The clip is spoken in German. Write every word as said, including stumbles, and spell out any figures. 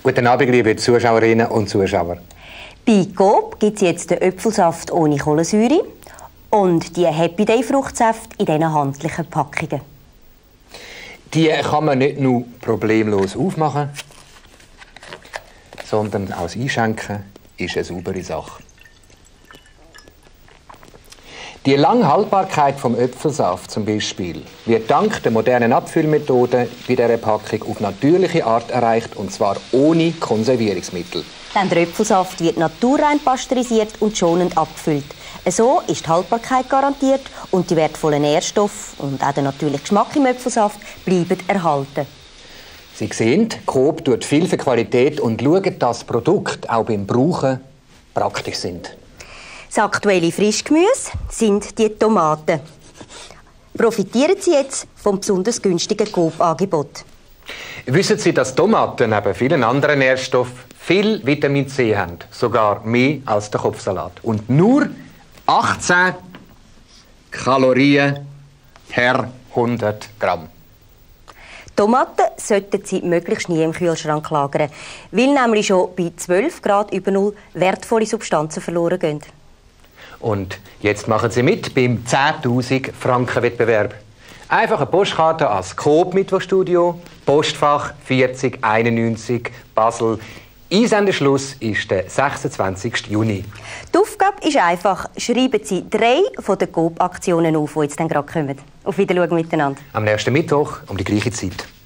Guten Abend, liebe Zuschauerinnen und Zuschauer. Bei Coop gibt es jetzt den Äpfelsaft ohne Kohlensäure und die Happy Day Fruchtsaft in diesen handlichen Packungen. Die kann man nicht nur problemlos aufmachen, sondern auch das Einschenken ist eine saubere Sache. Die lange Haltbarkeit vom Äpfelsaft zum Beispiel wird dank der modernen Abfüllmethode bei dieser Packung auf natürliche Art erreicht, und zwar ohne Konservierungsmittel. Denn der Äpfelsaft wird naturrein pasteurisiert und schonend abgefüllt. So ist die Haltbarkeit garantiert und die wertvollen Nährstoffe und auch der natürliche Geschmack im Äpfelsaft bleiben erhalten. Sie sehen, Coop tut viel für Qualität und schaut, dass Produkte auch beim Brauchen praktisch sind. Das aktuelle Frischgemüse sind die Tomaten. Profitieren Sie jetzt vom besonders günstigen Coop-Angebot. Wissen Sie, dass Tomaten neben vielen anderen Nährstoffen viel Vitamin C haben? Sogar mehr als der Kopfsalat. Und nur achtzehn Kalorien per hundert Gramm. Tomaten sollten Sie möglichst nie im Kühlschrank lagern, weil nämlich schon bei zwölf Grad über Null wertvolle Substanzen verloren gehen. Und jetzt machen Sie mit beim zehntausend Franken Wettbewerb. Einfach eine Postkarte als Coop Mittwochstudio, Postfach vierzig einundneunzig Basel. Einsendeschluss ist der sechsundzwanzigsten Juni. Die Aufgabe ist einfach. Schreiben Sie drei von den Coop-Aktionen auf, die jetzt dann gerade kommen. Auf Wiedersehen miteinander. Am nächsten Mittwoch um die gleiche Zeit.